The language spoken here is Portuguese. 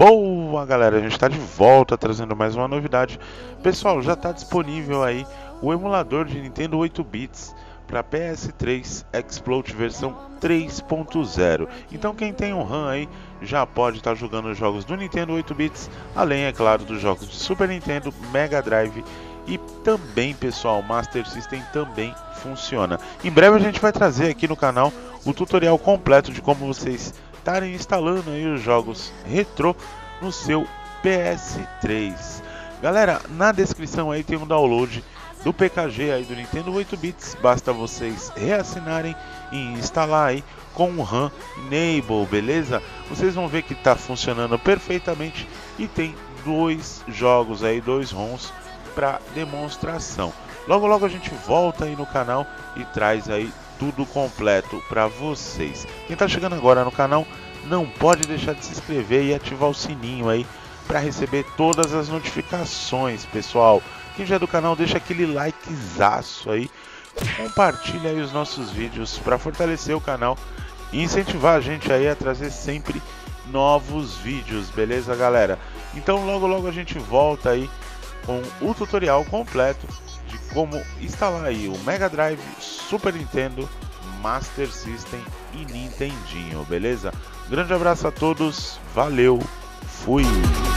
Boa, galera, a gente está de volta trazendo mais uma novidade. Pessoal, já está disponível aí o emulador de Nintendo 8 bits para PS3 Explode versão 3.0. Então quem tem um RAM aí já pode estar jogando os jogos do Nintendo 8 bits, além, é claro, dos jogos de Super Nintendo, Mega Drive e também, pessoal, Master System também funciona. Em breve a gente vai trazer aqui no canal o tutorial completo de como vocês estarem instalando aí os jogos retrô no seu PS3. Galera, na descrição aí tem um download do PKG aí do Nintendo 8 bits, basta vocês reassinarem e instalar aí com o RAM Enable, beleza? Vocês vão ver que está funcionando perfeitamente e tem dois jogos aí, dois ROMs para demonstração. Logo logo a gente volta aí no canal e traz aí tudo completo para vocês. Quem está chegando agora no canal, não pode deixar de se inscrever e ativar o sininho aí para receber todas as notificações, pessoal. Quem já é do canal, deixa aquele likezaço aí, compartilha aí os nossos vídeos para fortalecer o canal e incentivar a gente aí a trazer sempre novos vídeos, beleza, galera? Então logo logo a gente volta aí com o tutorial completo de como instalar aí o Mega Drive, Super Nintendo, Master System e Nintendinho, beleza? Grande abraço a todos, valeu, fui!